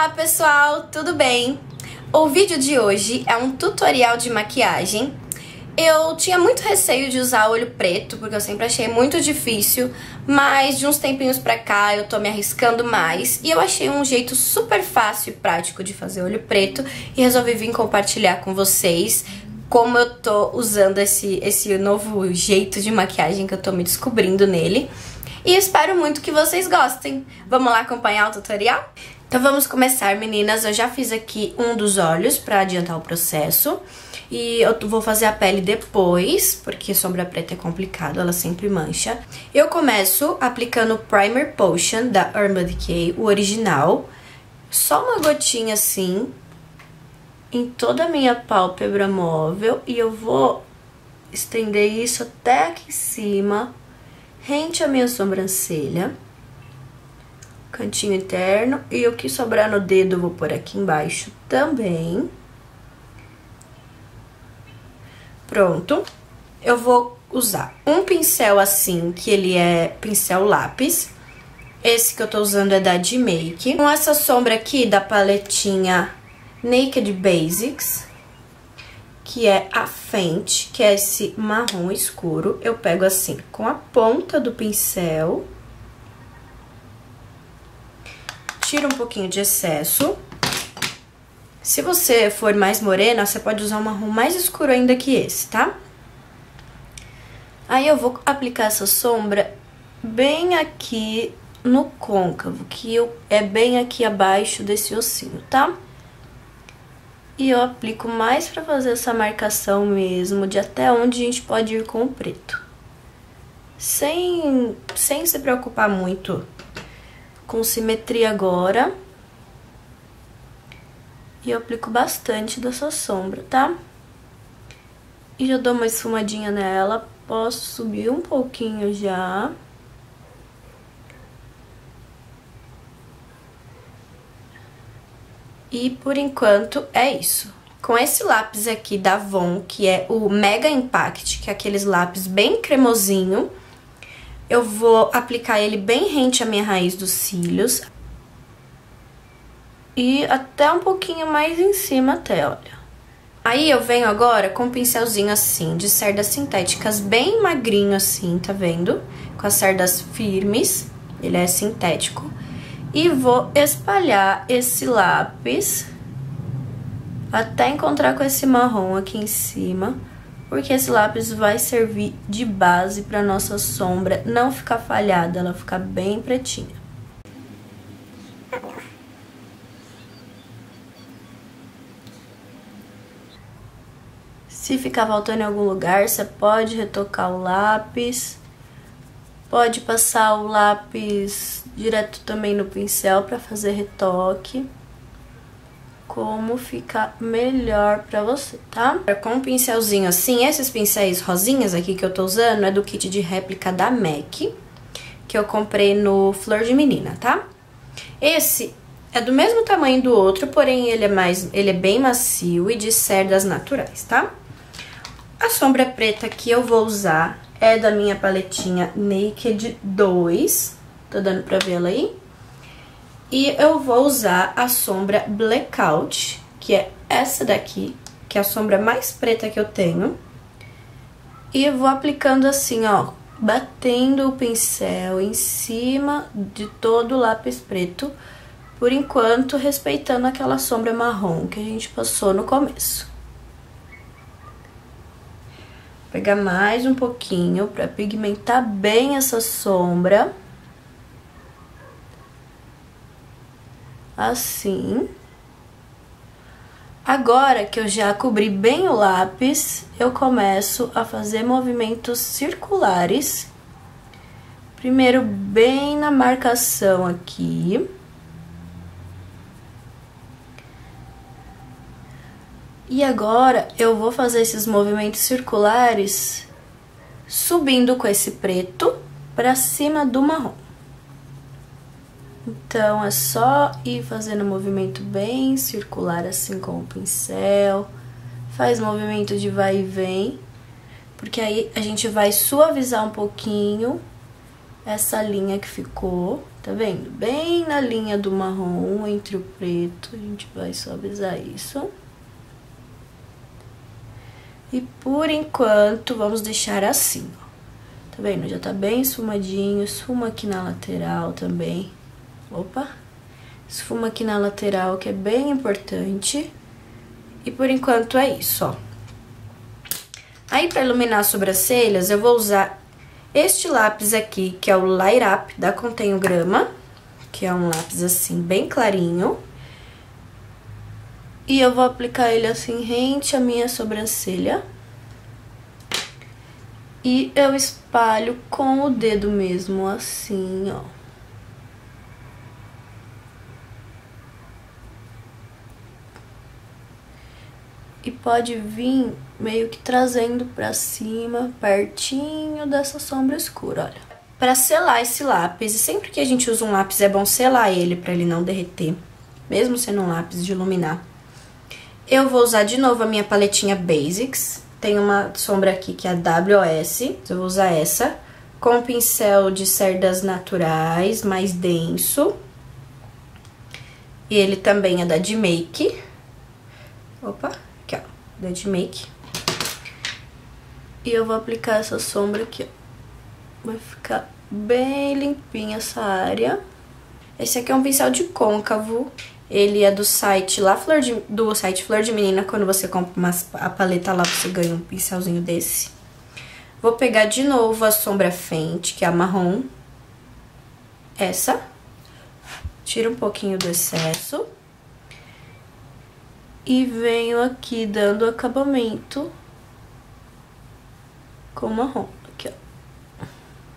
Olá pessoal, tudo bem? O vídeo de hoje é um tutorial de maquiagem. Eu tinha muito receio de usar olho preto, porque eu sempre achei muito difícil, mas de uns tempinhos pra cá eu tô me arriscando mais e eu achei um jeito super fácil e prático de fazer olho preto e resolvi vir compartilhar com vocês como eu tô usando esse novo jeito de maquiagem que eu tô me descobrindo nele. E espero muito que vocês gostem. Vamos lá acompanhar o tutorial? Então vamos começar, meninas. Eu já fiz aqui um dos olhos pra adiantar o processo. E eu vou fazer a pele depois, porque sombra preta é complicado, ela sempre mancha. Eu começo aplicando o Primer Potion da Urban Decay, o original. Só uma gotinha assim, em toda a minha pálpebra móvel. E eu vou estender isso até aqui em cima, rente a minha sobrancelha, cantinho interno, e o que sobrar no dedo eu vou pôr aqui embaixo também. Pronto. Eu vou usar um pincel assim, que ele é pincel lápis. Esse que eu tô usando é da D-Make. Com essa sombra aqui da paletinha Naked Basics, que é a Fenty, que é esse marrom escuro. Eu pego assim, com a ponta do pincel, tiro um pouquinho de excesso. Se você for mais morena, você pode usar um marrom mais escuro ainda que esse, tá? Aí eu vou aplicar essa sombra bem aqui no côncavo, que é bem aqui abaixo desse ossinho, tá? E eu aplico mais pra fazer essa marcação mesmo, de até onde a gente pode ir com o preto. Sem se preocupar muito com simetria agora. E eu aplico bastante dessa sombra, tá? E já dou uma esfumadinha nela. Posso subir um pouquinho já. E por enquanto é isso. Com esse lápis aqui da Avon, que é o Mega Impact, que é aqueles lápis bem cremosinho, eu vou aplicar ele bem rente à minha raiz dos cílios. E até um pouquinho mais em cima até, olha. Aí eu venho agora com um pincelzinho assim, de cerdas sintéticas, bem magrinho assim, tá vendo? Com as cerdas firmes, ele é sintético. E vou espalhar esse lápis até encontrar com esse marrom aqui em cima, porque esse lápis vai servir de base pra nossa sombra não ficar falhada, ela ficar bem pretinha. Se ficar faltando em algum lugar, você pode retocar o lápis. Pode passar o lápis direto também no pincel para fazer retoque. Como ficar melhor pra você, tá? Com um pincelzinho assim, esses pincéis rosinhas aqui que eu tô usando é do kit de réplica da MAC, que eu comprei no Flor de Menina, tá? Esse é do mesmo tamanho do outro, porém ele é bem macio e de cerdas naturais, tá? A sombra preta que eu vou usar é da minha paletinha Naked 2, tô dando pra ver ela aí. E eu vou usar a sombra Blackout, que é essa daqui, que é a sombra mais preta que eu tenho. E eu vou aplicando assim, ó, batendo o pincel em cima de todo o lápis preto, por enquanto respeitando aquela sombra marrom que a gente passou no começo. Vou pegar mais um pouquinho pra pigmentar bem essa sombra. Assim. Agora que eu já cobri bem o lápis, eu começo a fazer movimentos circulares. Primeiro bem na marcação aqui. E agora eu vou fazer esses movimentos circulares subindo com esse preto pra cima do marrom. Então, é só ir fazendo um movimento bem circular assim com o pincel. Faz movimento de vai e vem, porque aí a gente vai suavizar um pouquinho essa linha que ficou, Tá vendo? Bem na linha do marrom, entre o preto, a gente vai suavizar isso. E por enquanto, vamos deixar assim, ó. Tá vendo? Já tá bem esfumadinho, esfuma aqui na lateral também. Opa! Esfuma aqui na lateral, que é bem importante. E por enquanto é isso, ó. Aí, pra iluminar as sobrancelhas, eu vou usar este lápis aqui, que é o Light Up, da Contenho Grama, que é um lápis assim, bem clarinho. E eu vou aplicar ele assim, rente à minha sobrancelha. E eu espalho com o dedo mesmo, assim, ó. E pode vir meio que trazendo pra cima, pertinho dessa sombra escura, olha. Pra selar esse lápis, e sempre que a gente usa um lápis é bom selar ele pra ele não derreter, mesmo sendo um lápis de iluminar. Eu vou usar de novo a minha paletinha Basics. Tem uma sombra aqui que é a WOS, eu vou usar essa, com um pincel de cerdas naturais, mais denso. E ele também é da D-Make. Opa, aqui ó, da D-Make. E eu vou aplicar essa sombra aqui, ó. Vai ficar bem limpinha essa área. Esse aqui é um pincel de côncavo. Ele é do site Flor de Menina. Quando você compra a paleta lá, você ganha um pincelzinho desse. Vou pegar de novo a sombra Fenty, que é a marrom. Essa. Tiro um pouquinho do excesso. E venho aqui dando acabamento com marrom. Aqui, ó.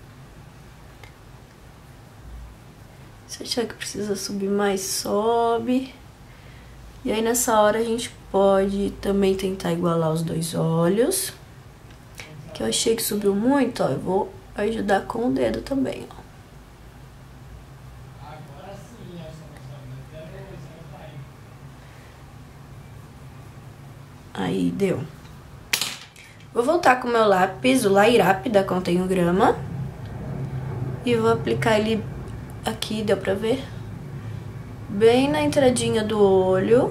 Se achar que precisa subir mais, sobe. E aí, nessa hora, a gente pode também tentar igualar os dois olhos. Que eu achei que subiu muito, ó. Eu vou ajudar com o dedo também, ó. Aí, deu. Vou voltar com o meu lápis, o Light Up da Contenho Grama. E vou aplicar ele aqui, deu pra ver? Bem na entradinha do olho.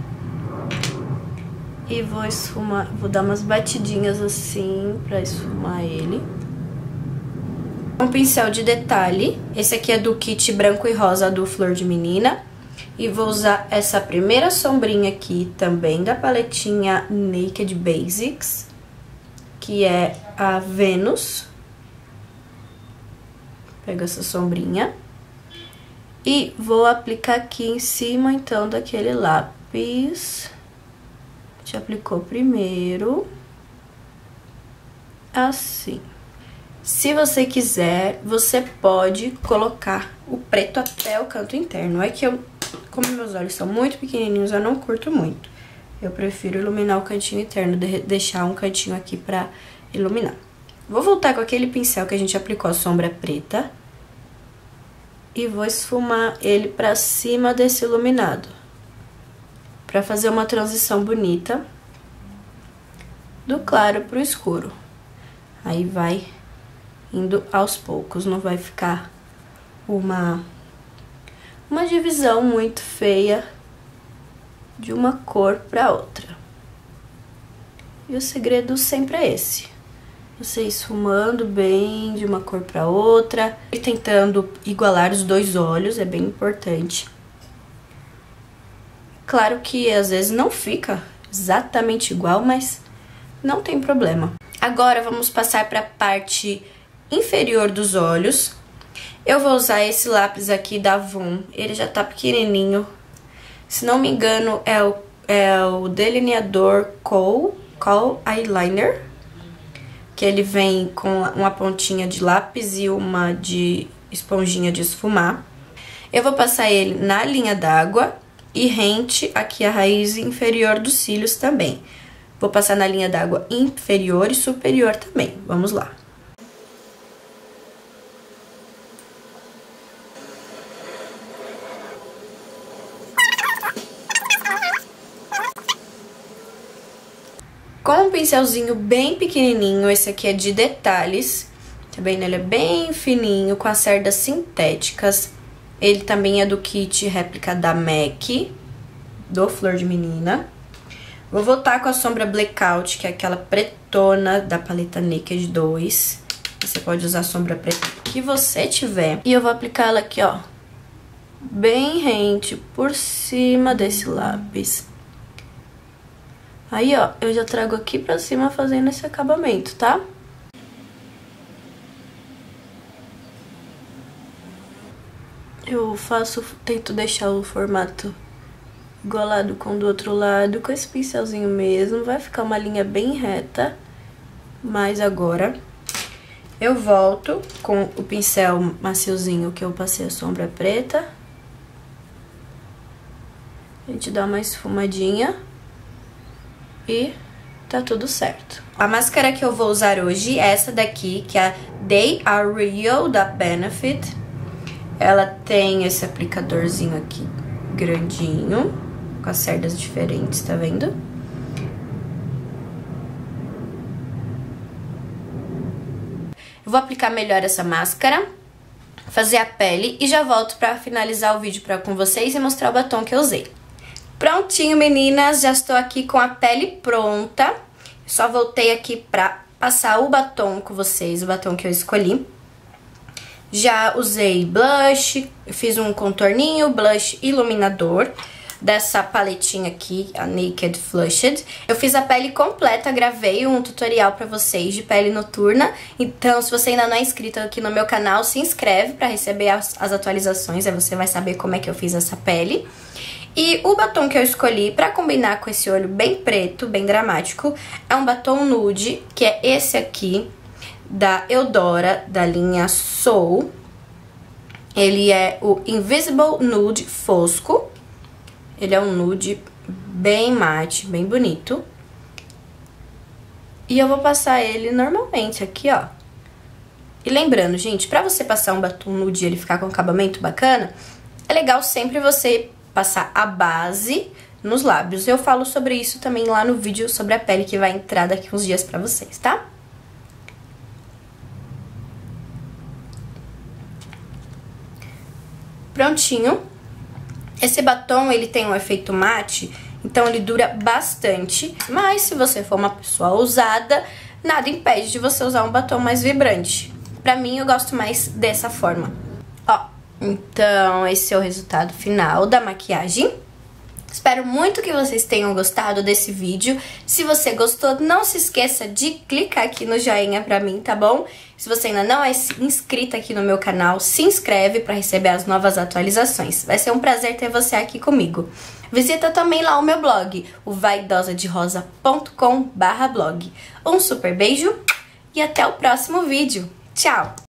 E vou esfumar, vou dar umas batidinhas assim pra esfumar ele. Um pincel de detalhe. Esse aqui é do kit branco e rosa do Flor de Menina. E vou usar essa primeira sombrinha aqui também da paletinha Naked Basics, que é a Venus. Pego essa sombrinha. E vou aplicar aqui em cima, então, daquele lápis. A gente aplicou primeiro. Assim. Se você quiser, você pode colocar o preto até o canto interno. É que eu, como meus olhos são muito pequenininhos, eu não curto muito. Eu prefiro iluminar o cantinho interno, deixar um cantinho aqui pra iluminar. Vou voltar com aquele pincel que a gente aplicou a sombra preta. E vou esfumar ele pra cima desse iluminado. Pra fazer uma transição bonita do claro pro escuro. Aí vai indo aos poucos, não vai ficar uma divisão muito feia de uma cor pra outra. E o segredo sempre é esse. Você esfumando bem de uma cor pra outra e tentando igualar os dois olhos, é bem importante. Claro que às vezes não fica exatamente igual, mas não tem problema. Agora vamos passar para a parte inferior dos olhos. Eu vou usar esse lápis aqui da Avon, ele já tá pequenininho. Se não me engano, é o delineador Kohl Eyeliner, que ele vem com uma pontinha de lápis e uma de esponjinha de esfumar. Eu vou passar ele na linha d'água e rente aqui a raiz inferior dos cílios também. Vou passar na linha d'água inferior e superior também. Vamos lá. Com um pincelzinho bem pequenininho, esse aqui é de detalhes, tá vendo? Ele é bem fininho, com as cerdas sintéticas. Ele também é do kit réplica da MAC, do Flor de Menina. Vou voltar com a sombra Blackout, que é aquela pretona da paleta Naked 2. Você pode usar a sombra preta que você tiver. E eu vou aplicar ela aqui, ó, bem rente por cima desse lápis. Aí, ó, eu já trago aqui pra cima fazendo esse acabamento, tá? Eu tento deixar o formato igualado com o do outro lado, com esse pincelzinho mesmo. Vai ficar uma linha bem reta. Mas agora eu volto com o pincel maciozinho que eu passei a sombra preta. A gente dá uma esfumadinha e tá tudo certo. A máscara que eu vou usar hoje é essa daqui, que é a They Are Real, da Benefit. Ela tem esse aplicadorzinho aqui grandinho, com as cerdas diferentes, tá vendo? Eu vou aplicar melhor essa máscara, fazer a pele e já volto pra finalizar o vídeo com vocês e mostrar o batom que eu usei. Prontinho, meninas, já estou aqui com a pele pronta. Só voltei aqui pra passar o batom com vocês, o batom que eu escolhi. Já usei blush, fiz um contorninho, blush iluminador dessa paletinha aqui, a Naked Flushed. Eu fiz a pele completa, gravei um tutorial pra vocês de pele noturna. Então, se você ainda não é inscrito aqui no meu canal, se inscreve pra receber as atualizações, aí você vai saber como é que eu fiz essa pele. E o batom que eu escolhi pra combinar com esse olho bem preto, bem dramático, é um batom nude, que é esse aqui, da Eudora, da linha Soul. Ele é o Invisible Nude Fosco. Ele é um nude bem mate, bem bonito. E eu vou passar ele normalmente aqui, ó. E lembrando, gente, pra você passar um batom nude e ele ficar com um acabamento bacana, é legal sempre você passar a base nos lábios. Eu falo sobre isso também lá no vídeo sobre a pele que vai entrar daqui uns dias pra vocês, tá? Prontinho. Esse batom, ele tem um efeito mate, então ele dura bastante. Mas se você for uma pessoa ousada, nada impede de você usar um batom mais vibrante. Pra mim, eu gosto mais dessa forma. Ó, então esse é o resultado final da maquiagem. Espero muito que vocês tenham gostado desse vídeo. Se você gostou, não se esqueça de clicar aqui no joinha pra mim, tá bom? Se você ainda não é inscrita aqui no meu canal, se inscreve pra receber as novas atualizações. Vai ser um prazer ter você aqui comigo. Visita também lá o meu blog, o vaidosaderosa.com/blog. Um super beijo e até o próximo vídeo. Tchau!